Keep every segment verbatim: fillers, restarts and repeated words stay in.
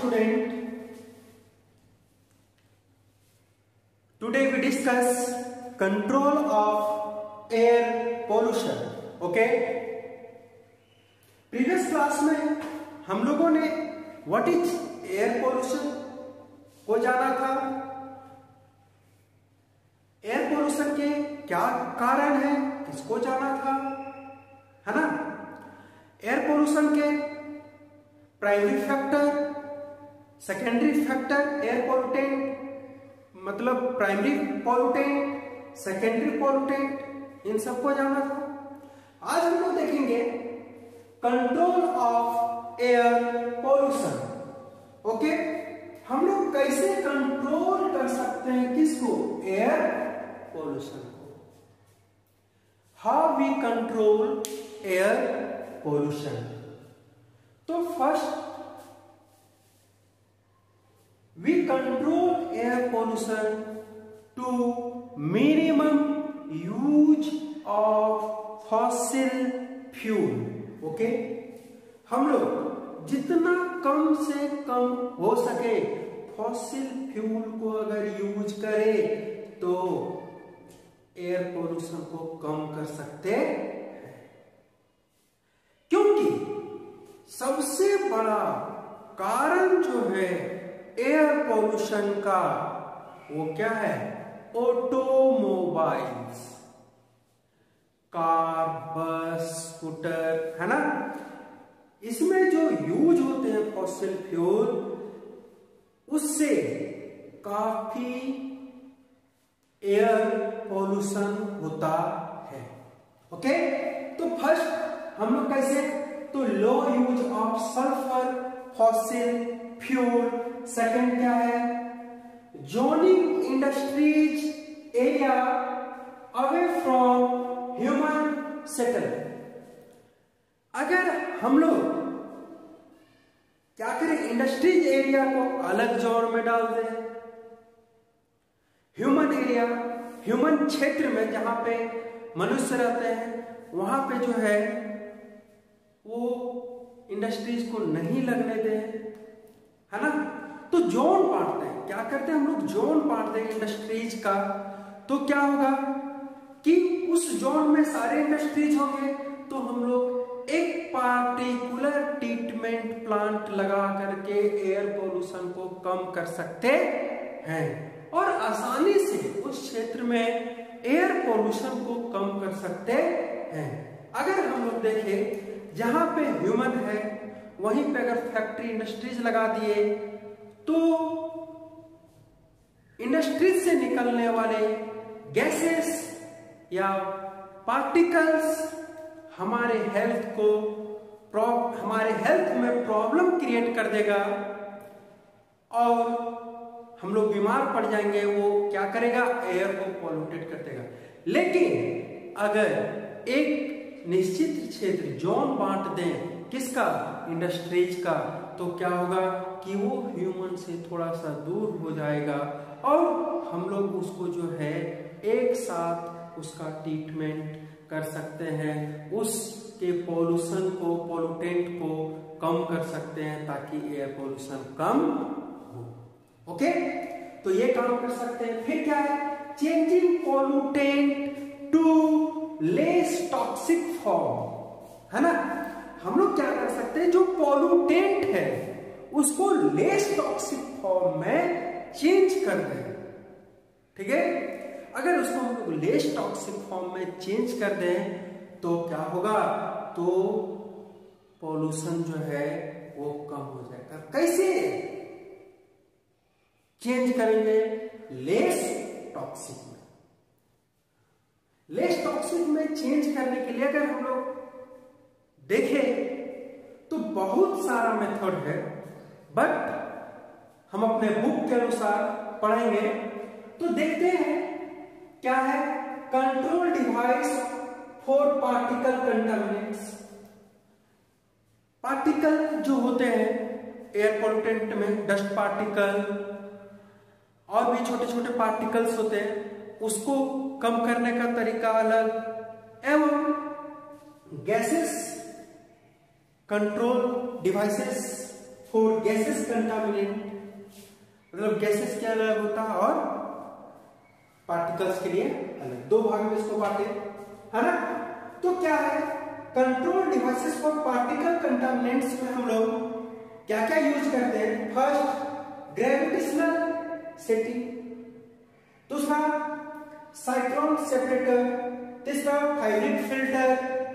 student. Today we discuss control of air pollution. Okay? Previous class में हम लोगों ने what is air pollution को जाना था. एयर पोल्यूशन के क्या कारण है किसको जाना था, है ना. एयर पोल्यूशन के primary factor, secondary factor, air pollutant मतलब प्राइमरी पोल्यूटेंट, सेकेंडरी पोल्यूटेंट, इन सबको जाना था. आज हम लोग देखेंगे control of air pollution. Okay, हम लोग कैसे कंट्रोल कर सकते हैं किसको, एयर पोल्यूशन को. How we control air pollution. तो first we control air pollution to minimum use of fossil fuel. Okay, हम लोग जितना कम से कम हो सके फॉसिल फ्यूल को अगर यूज करें तो एयर पोल्यूशन को कम कर सकते हैं. क्योंकि सबसे बड़ा कारण जो है एयर पोल्यूशन का वो क्या है, ऑटोमोबाइल्स, कार, बस, स्कूटर, है ना. इसमें जो यूज होते हैं फॉसिल फ्यूल उससे काफी एयर पोल्यूशन होता है. ओके, तो फर्स्ट हम लोग कैसे, तो low use of sulphur fossil fuel. Second क्या है, zoning industries area away from human settlement. अगर हम लोग क्या करें, इंडस्ट्रीज एरिया को अलग जोन में डाल दें. ह्यूमन एरिया, ह्यूमन क्षेत्र में जहां पे मनुष्य रहते हैं वहां पे जो है वो इंडस्ट्रीज को नहीं लगने दें, है ना. तो जोन बांटते हैं, क्या करते हैं हम लोग, जोन बांटते हैं इंडस्ट्रीज का. तो क्या होगा कि उस जोन में सारे इंडस्ट्रीज होंगे तो हम लोग एक पार्टिकुलर ट्रीटमेंट प्लांट लगा करके एयर पोल्यूशन को कम कर सकते हैं और आसानी से उस क्षेत्र में एयर पोल्यूशन को कम कर सकते हैं. अगर हम लोग देखें जहां पे ह्यूमन है वहीं पे अगर फैक्ट्री इंडस्ट्रीज लगा दिए तो इंडस्ट्रीज से निकलने वाले गैसेस या पार्टिकल्स हमारे हेल्थ को हमारे हेल्थ में प्रॉब्लम क्रिएट कर देगा और हम लोग बीमार पड़ जाएंगे. वो क्या करेगा, एयर को पॉल्यूटेट कर देगा. लेकिन अगर एक निश्चित क्षेत्र जोन बांट दें किसका, इंडस्ट्रीज का, तो क्या होगा कि वो ह्यूमन से थोड़ा सा दूर हो जाएगा और हम लोग उसको जो है एक साथ उसका ट्रीटमेंट कर सकते हैं, उसके पोल्यूशन को, पोल्यूटेंट को कम कर सकते हैं ताकि एयर पोल्यूशन कम हो. ओके, तो ये काम कर सकते हैं. फिर क्या है, changing pollutant to less toxic form, है ना. हम लोग क्या कर सकते हैं, जो पोल्यूटेंट है उसको लेस टॉक्सिक फॉर्म में चेंज कर दें. ठीक है, अगर उसको हम लोग लेस टॉक्सिक फॉर्म में चेंज कर दें तो क्या होगा, तो पोल्यूशन जो है वो कम हो जाएगा. कैसे चेंज करेंगे, लेस टॉक्सिक में. लेस टॉक्सिक में चेंज करने के लिए अगर हम लोग देखें तो बहुत सारा मेथड है, बट हम अपने बुक के अनुसार पढ़ेंगे तो देखते हैं क्या है, control device for particle contaminants. Particle जो होते हैं एयर पोल्यूटेंट में, डस्ट पार्टिकल और भी छोटे छोटे पार्टिकल्स होते हैं, उसको कम करने का तरीका अलग, एवं gases control devices for gases contaminant, मतलब गैसेस के अलग होता है और पार्टिकल्स के लिए अलग, दो भाग में इसको बांटे, है ना। तो क्या है, control devices for particle contaminants में हम लोग क्या क्या यूज करते हैं। फर्स्ट, ग्रेविटेशनल सेटिंग, दूसरा साइक्लोन सेपरेटर, तीसरा hybrid filter,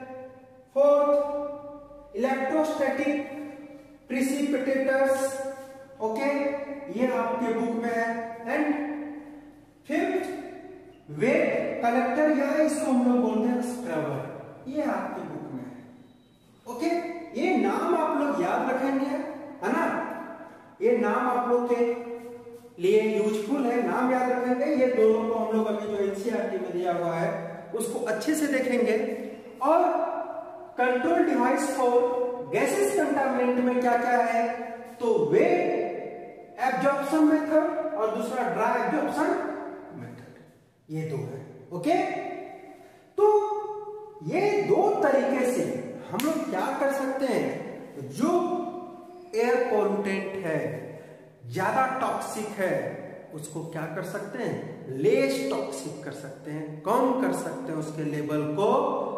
fourth electrostatic precipitators, okay, ये आपके बुक में है। एंड फिफ्थ, वेट कलेक्टर या इसको हम लोग बोलते हैं स्क्रबर, ये आपके बुक में है। ओके, ये नाम आप लोग याद रखेंगे, है ना, ये नाम आप लोग के लिए यूजफुल है, नाम याद रखेंगे। ये दोनों को हम लोग अभी जो एनसीईआरटी में दिया हुआ है उसको अच्छे से देखेंगे। और control device for gases contaminant में क्या क्या है, तो वेट एब्जॉर्प्शन मेथड और दूसरा ड्राई एब्जॉर्प्शन मेथड, ये दो है। ओके, तो ये दो तरीके से हम लोग क्या कर सकते हैं, जो एयर पोल्यूटेंट है, ज्यादा टॉक्सिक है, उसको क्या कर सकते हैं, लेस टॉक्सिक कर सकते हैं, कम कर सकते हैं उसके लेवल को,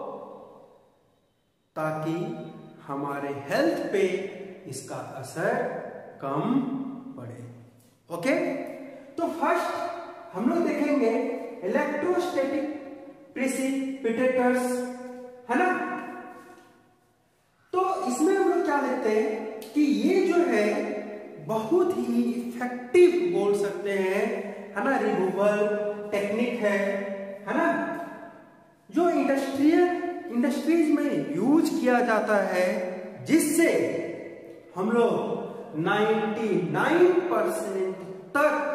ताकि हमारे हेल्थ पे इसका असर कम पड़े। ओके, तो फर्स्ट हम लोग देखेंगे इलेक्ट्रोस्टैटिक प्रिसिपिटेटर्स, है ना। तो इसमें हम लोग क्या देखते हैं कि ये जो है बहुत ही इफेक्टिव बोल सकते हैं, है ना, रिमूवल टेक्निक है, है ना, जो इंडस्ट्रियल इंडस्ट्रीज में यूज किया जाता है, जिससे हम लोग निन्यानवे परसेंट तक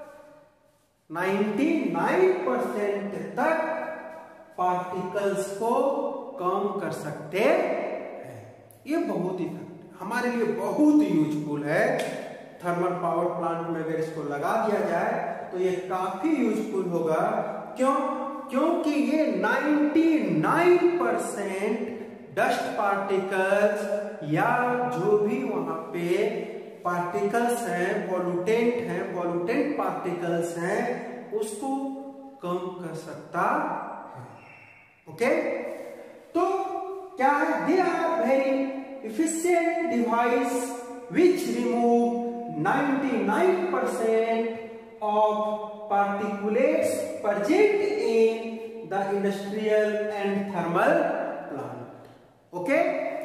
निन्यानवे परसेंट तक पार्टिकल्स को कम कर सकते हैं। ये बहुत ही हमारे लिए बहुत यूजफुल है। थर्मल पावर प्लांट में अगर इसको लगा दिया जाए तो ये काफी यूजफुल होगा। क्यों? क्योंकि ये निन्यानवे परसेंट डस्ट पार्टिकल्स या जो भी वहां पे पार्टिकल्स हैं, पॉल्यूटेंट हैं, पॉल्यूटेंट पार्टिकल्स हैं, उसको कम कर सकता है। ओके, तो क्या है, they are very efficient device which remove ninety-nine percent of particulates present in the industrial and thermal plant. Okay,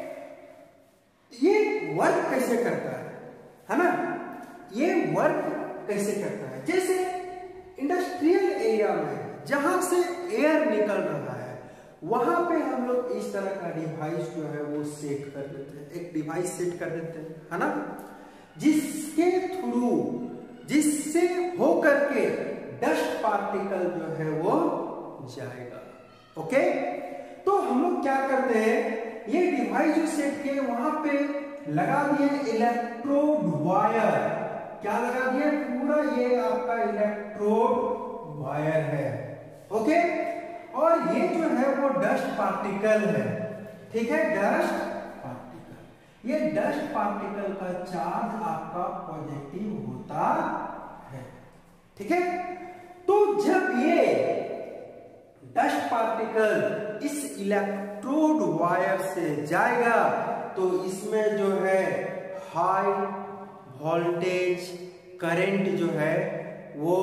ये वर्क कैसे करता है, है ना, ये वर्क कैसे करता है, जैसे इंडस्ट्रियल एरिया में जहां से एयर निकल रहा है वहां पे हम लोग इस तरह का डिवाइस जो है वो सेट कर देते हैं, एक डिवाइस सेट कर देते हैं, है ना, जिसके थ्रू जिससे होकर के डस्ट पार्टिकल जो है वो जाएगा। ओके, तो हम लोग क्या करते हैं, ये डिवाइस जो सेट किए वहां पे लगा दिए इलेक्ट्रोड वायर, क्या लगा दिए, पूरा ये आपका इलेक्ट्रोड वायर है। ओके, और ये जो है वो डस्ट पार्टिकल है, ठीक है, डस्ट पार्टिकल, ये डस्ट पार्टिकल का चार्ज आपका पॉजिटिव होता है, ठीक है। तो जब ये डस्ट पार्टिकल इस इलेक्ट्रोड वायर से जाएगा तो इसमें जो है हाई वोल्टेज करंट जो है वो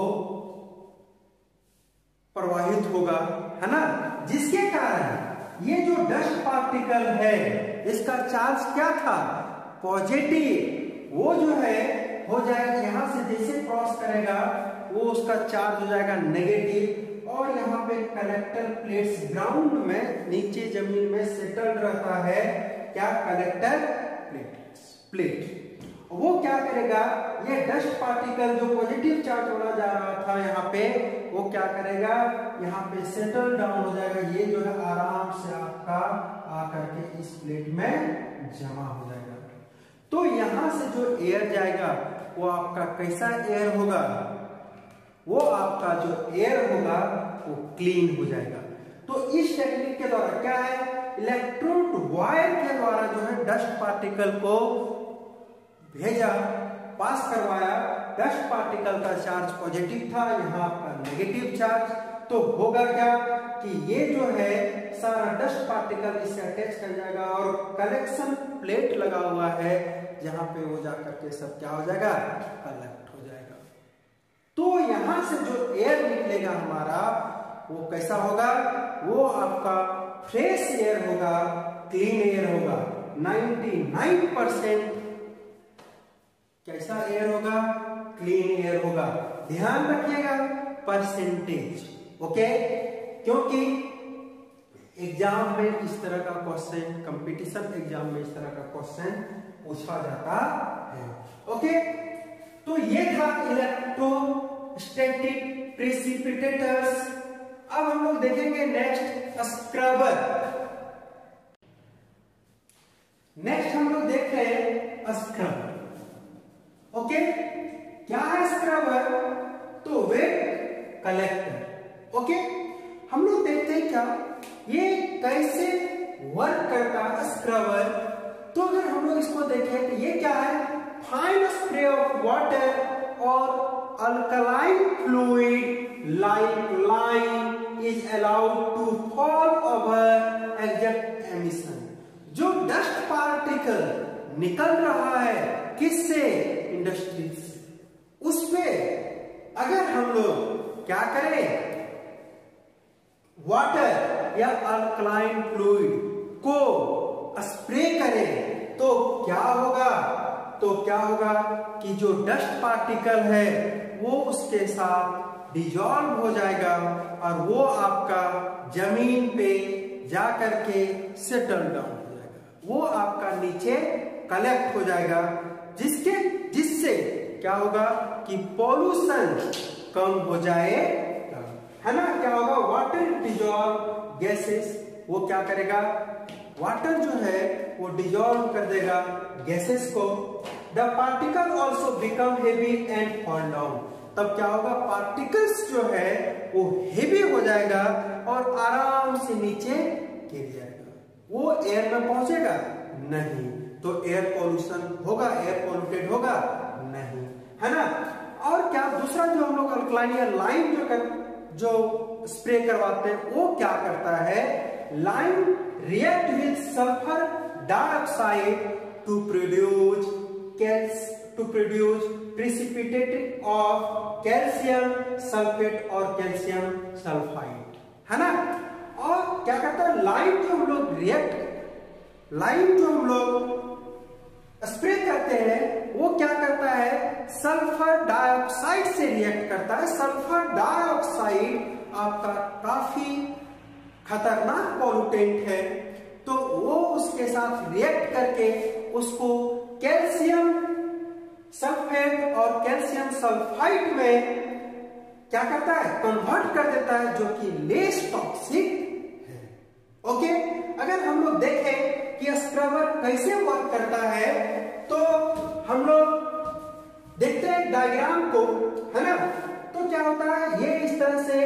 प्रवाहित होगा, है ना, जिसके कारण ये जो डस्ट पार्टिकल है इसका चार्ज क्या था, पॉजिटिव, वो जो है हो जाएगा, यहां से जैसे क्रॉस करेगा वो उसका चार्ज हो जाएगा नेगेटिव, और यहाँ पे कलेक्टर प्लेट्स ग्राउंड में नीचे जमीन में सेटल रहता है, क्या, कलेक्टर प्लेट्स प्लेट वो क्या करेगा, ये डस्ट पार्टिकल जो पॉजिटिव चार्ज होना जा रहा था यहाँ पे, वो क्या करेगा, यहाँ पे सेटल डाउन हो जाएगा, ये जो है आराम से आपका आकर के इस प्लेट में जमा हो जाएगा। तो यहां से जो एयर जाएगा वो आपका कैसा एयर होगा, वो आपका जो एयर होगा वो क्लीन हो जाएगा। तो इस टेक्निक के द्वारा क्या है, इलेक्ट्रोड वायर के द्वारा जो है डस्ट पार्टिकल को भेजा, पास करवाया, डस्ट पार्टिकल का चार्ज पॉजिटिव था, यहाँ आपका नेगेटिव चार्ज, तो होगा क्या कि ये जो है सारा डस्ट पार्टिकल इससे अटैच कर जाएगा और कलेक्शन प्लेट लगा हुआ है जहां पे वो जाकर के सब क्या हो जाएगा, कलेक्ट हो जाएगा। तो यहां से जो एयर निकलेगा हमारा वो कैसा होगा, वो आपका फ्रेश एयर होगा, क्लीन एयर होगा, निन्यानवे परसेंट कैसा एयर होगा, क्लीन एयर होगा। ध्यान रखिएगा परसेंटेज, ओके, क्योंकि एग्जाम में इस तरह का क्वेश्चन, कंपटीशन एग्जाम में इस तरह का क्वेश्चन पूछा जाता है। ओके, तो ये था इलेक्ट्रोस्टैटिक प्रेसिपिटेटर्स। अब हम लोग देखेंगे नेक्स्ट स्क्रबर। नेक्स्ट हम लोग देख रहे हैं स्क्रबर। ओके, क्या है स्क्रबर, तो वेट कलेक्टर। ओके, हम लोग देखते हैं क्या ये कैसे वर्क करता है स्क्रबर। तो अगर हम लोग इसको देखें तो ये क्या है, फाइन स्प्रे ऑफ वाटर और alkaline fluid like lime is allowed to fall over exact emission. जो डस्ट पार्टिकल निकल रहा है किससे, इंडस्ट्री से, उस पे अगर हम लोग क्या करें, वाटर या अल्कलाइन फ्लूइड को स्प्रे करें तो क्या होगा, तो क्या होगा कि जो डस्ट पार्टिकल है वो उसके साथ डिजॉल्व हो जाएगा और वो आपका जमीन पे जाकर के सेटल डाउन हो जाएगा, वो आपका नीचे कलेक्ट हो जाएगा, जिसके जिससे क्या होगा कि पॉल्यूशन कम हो जाएगा, है ना। क्या होगा, वाटर डिजॉल्व गैसेस, वो क्या करेगा, वाटर जो है वो डिजॉल्व कर देगा गैसेस को। The particle also become heavy and fall down. तब क्या होगा, पार्टिकल्स जो है वो हेवी हो जाएगा और आराम से नीचे गिर जाएगा। वो एयर में पहुंचेगा नहीं, तो एयर पोल्यूशन होगा, एयर पोल्यूटेड होगा नहीं, है ना। और क्या दूसरा जो हम लोग अल्कलाइन या लाइम जो कर जो स्प्रे करवाते हैं वो क्या करता है, lime react with sulphur dioxide to produce calc to produce precipitate of calcium sulphate और कैल्शियम सल्फाइड, है ना। और क्या करता है, लाइम जो हम लोग रिएक्ट लाइम जो हम लोग स्प्रे करते हैं वो क्या करता है, सल्फर डाइऑक्साइड से रिएक्ट करता है। सल्फर डाइऑक्साइड आपका काफी खतरनाक पॉल्यूटेंट है, तो वो उसके साथ रिएक्ट करके उसको कैल्शियम सल्फेट और कैल्शियम सल्फाइड में क्या करता है, कन्वर्ट कर देता है, जो कि लेस टॉक्सिक है। ओके, अगर हम लोग देखें कि स्क्रबर कैसे वर्क करता है तो हम लोग देखते हैं डायग्राम को, है ना। तो क्या होता है, ये इस तरह से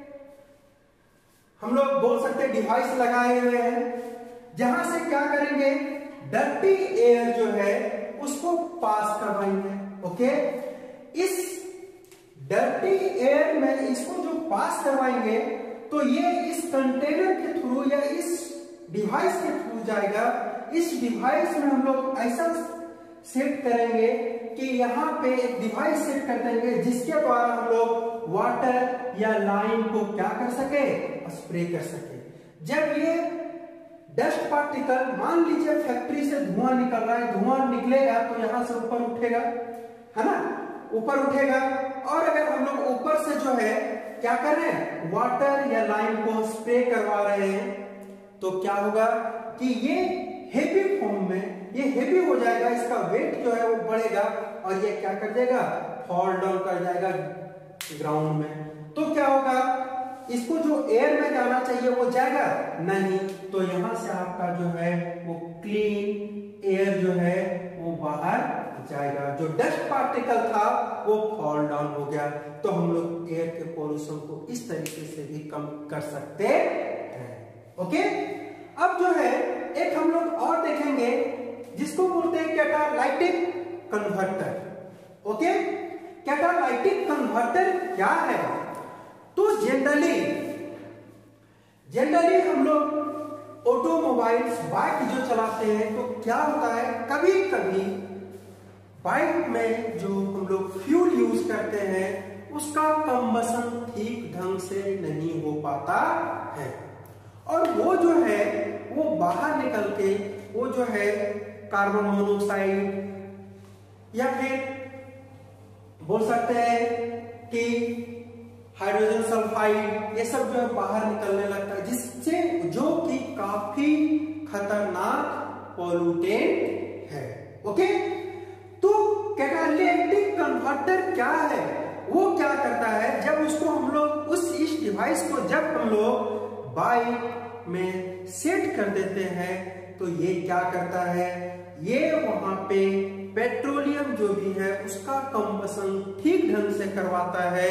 हम लोग बोल सकते हैं डिवाइस लगाए हुए हैं, जहां से क्या करेंगे, डर्टी एयर जो है उसको पास करवाएंगे। ओके, इस डर्टी एयर में इसको जो पास करवाएंगे तो ये इस कंटेनर के थ्रू या इस डिवाइस के थ्रू जाएगा। इस डिवाइस में हम लोग ऐसा सेट करेंगे कि यहाँ पे एक डिवाइस सेट कर देंगे जिसके द्वारा हम लोग वाटर या लाइम को क्या कर सके, स्प्रे कर सके। जब ये डस्ट पार्टिकल, मान लीजिए फैक्ट्री से धुआं निकल रहा है, धुआं निकलेगा तो यहां से ऊपर उठेगा, है ना, ऊपर उठेगा। और अगर हम लोग ऊपर से जो है क्या कर रहे हैं, वाटर या लाइम को स्प्रे करवा रहे हैं, तो क्या होगा कि ये हेवी फॉर्म में, ये हेवी हो जाएगा, इसका वेट जो है वो बढ़ेगा और ये क्या कर देगा, फॉल डाउन कर जाएगा ग्राउंड में। तो क्या होगा, इसको जो एयर में जाना चाहिए वो जाएगा नहीं, तो यहां से आपका जो है वो क्लीन एयर जो है वो बाहर जाएगा। जो डस्ट पार्टिकल था वो फॉल डाउन हो गया। तो हम लोग एयर के पोल्यूशन को इस तरीके से भी कम कर सकते हैं। ओके, अब जो है एक हम लोग और देखेंगे जिसको बोलते हैं कैटालाइटिक कैटालाइटिक कन्वर्टर क्या है? तो जनरली जनरली हम लोग ऑटोमोबाइल्स बाइक जो चलाते हैं तो क्या होता है, कभी कभी बाइक में जो हम लोग फ्यूल यूज करते हैं उसका कंबसन ठीक ढंग से नहीं हो पाता है, और वो जो है वो बाहर निकल के वो जो है कार्बन मोनोऑक्साइड या फिर बोल सकते हैं कि हाइड्रोजन सल्फाइड, ये सब जो है बाहर निकलने लगता है, जिससे जो कि काफी खतरनाक पॉल्यूटेंट है। ओके, तो कैटालिटिक कन्वर्टर क्या है? वो क्या करता है, जब उसको हम लोग उस इस डिवाइस को जब हम लोग बाइक में सेट कर देते हैं तो ये क्या करता है, ये वहां पे पेट्रोलियम जो भी है उसका कंबसन ठीक ढंग से करवाता है,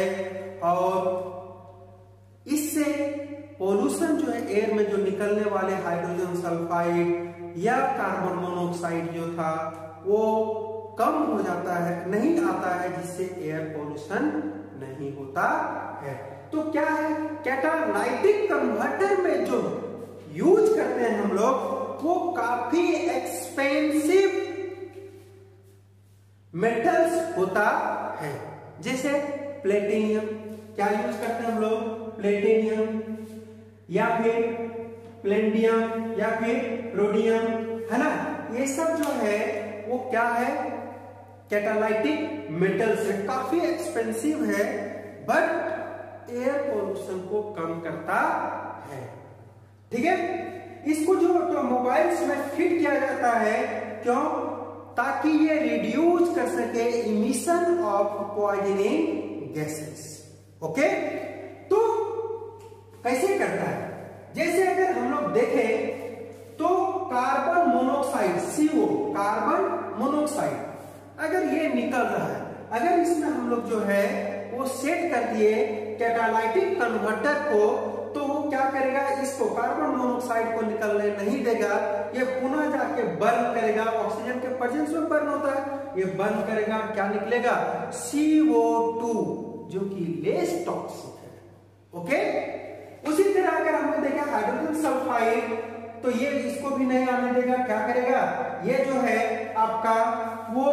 और इससे पोल्यूशन जो है एयर में जो निकलने वाले हाइड्रोजन सल्फाइड या कार्बन मोनोऑक्साइड जो था वो कम हो जाता है, नहीं आता है, जिससे एयर पोल्यूशन नहीं होता है। तो क्या है, कैटालाइटिक कन्वर्टर में जो यूज करते हैं हम लोग वो काफी एक्सपेंसिव मेटल्स होता है, जैसे प्लेटिनियम। क्या यूज करते हैं हम लोग? प्लेटिनियम या फिर प्लेटिनियम या फिर रोडियम, है ना। ये सब जो है वो क्या है, कैटालाइटिक मेटल्स है, काफी एक्सपेंसिव है, बट एयर पोल्यूशन को कम करता है। ठीक है, इसको जो ऑटोमोबाइल्स में फिट किया जाता है, क्यों? ताकि ये रिड्यूस कर सके emission of poisoning gases. Okay, तो कैसे करता है? जैसे अगर हम लोग देखें तो carbon monoxide CO, carbon monoxide अगर ये निकल रहा है, अगर इसमें हम लोग जो है वो सेट कर दिए कैटालाइटिक कन्वर्टर को, तो वो क्या करेगा, इसको कार्बन मोनोऑक्साइड को निकलने नहीं देगा, ये पुनः जाके बर्न करेगा, ऑक्सीजन के प्रेजेंस में बर्न होता है, ये बर्न करेगा, क्या निकलेगा, सी ओ टू, जो कि लेस टॉक्सिक है। ओके, उसी तरह अगर हमने देखा हाइड्रोजन सल्फाइड, तो ये इसको भी नहीं आने देगा, क्या करेगा, ये जो है आपका वो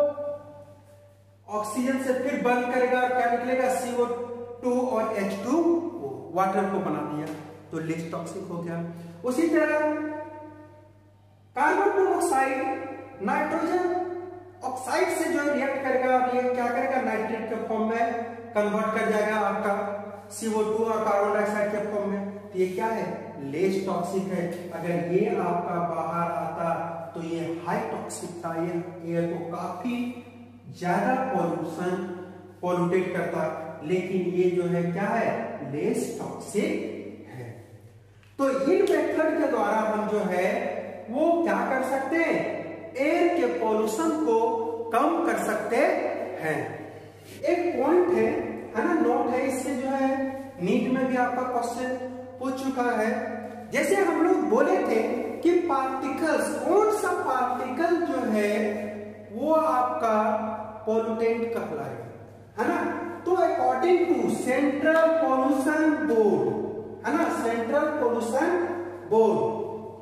ऑक्सीजन से फिर बर्न करेगा, क्या निकलेगा, सी ओ टू और एच टू ओ, वाटर को बना दिया, तो लेस टॉक्सिक हो गया। उसी तरह कार्बन मोनोऑक्साइड नाइट्रोजन ऑक्साइड से जो रिएक्ट करेगा, और ये क्या करेगा, नाइट्रेट के फॉर्म में कन्वर्ट कर जाएगा आपका सी ओ टू और कार्बन डाइऑक्साइड के फॉर्म में, तो ये क्या है, लेस टॉक्सिक है। अगर ये आपका बाहर आता तो ये हाई टॉक्सिक था, ये एयर को काफी ज्यादा पॉल्यूशन पॉल्यूटेट करता, लेकिन ये जो है क्या है, लेस टॉक्सिक है। तो इन मेथड के द्वारा हम जो है वो क्या कर सकते हैं, एयर के पॉल्यूशन को कम कर सकते हैं। एक पॉइंट है है ना, नोट है, इससे जो है नीट में भी आपका क्वेश्चन पूछ चुका है। जैसे हम लोग बोले थे कि पार्टिकल्स, कौन सा पार्टिकल जो है वो आपका पॉल्यूटेंट कहलाएगा, है ना। तो according to central pollution board, है ना, central pollution board,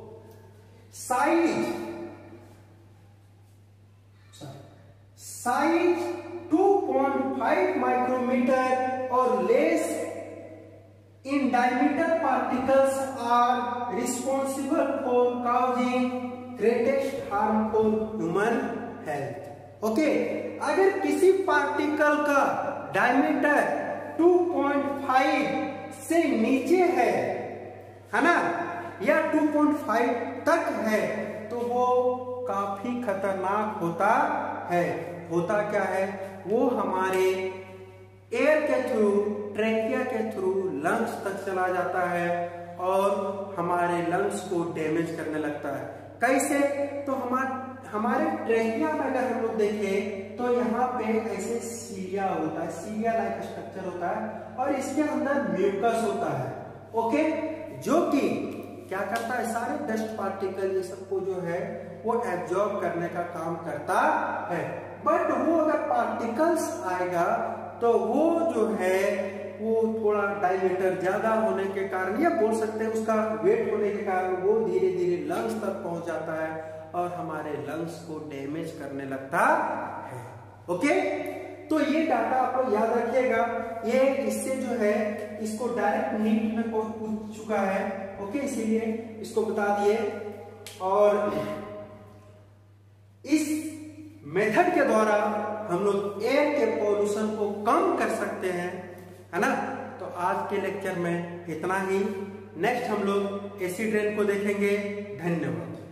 size size two point five micrometre और less in diameter particles are responsible for causing greatest harm for human health. Okay, अगर किसी पार्टिकल का डायमीटर टू पॉइंट फाइव से नीचे है है ना, या टू पॉइंट फाइव तक है, तो वो काफी खतरनाक होता है। होता क्या है, वो हमारे एयर के थ्रू, ट्रेकिया के थ्रू लंग्स तक चला जाता है और हमारे लंग्स को डैमेज करने लगता है। कैसे, तो हमारे हमारे ट्रेकिया में अगर हम लोग देखें तो यहाँ पे ऐसे सीलिया होता है, सीलिया लाइक स्ट्रक्चर होता है, और इसके अंदर म्यूकस होता है। ओके, जो कि क्या करता है, सारे डस्ट पार्टिकल ये सबको जो है वो एब्जॉर्ब करने का काम करता है। बट वो अगर पार्टिकल्स आएगा तो वो जो है वो थोड़ा डायमीटर ज्यादा होने के कारण, या बोल सकते हैं उसका वेट होने के कारण, वो धीरे धीरे लंग्स तक पहुंच जाता है और हमारे लंग्स को डैमेज करने लगता है। ओके, तो ये डाटा आप लोग याद रखिएगा। ये इससे जो है इसको डायरेक्ट नीट में पूछ चुका है। ओके, इसीलिए इसको बता दिए। और इस मेथड के द्वारा हम लोग एयर के पॉल्यूशन को कम कर सकते हैं, है ना। तो आज के लेक्चर में इतना ही। नेक्स्ट हम लोग एसिड रेन को देखेंगे। धन्यवाद।